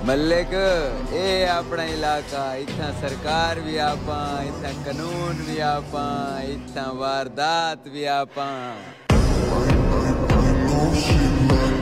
मल्लिक ए अपना इलाका इतना सरकार भी आपा इतना कानून भी आपा इतना वारदात भी आपा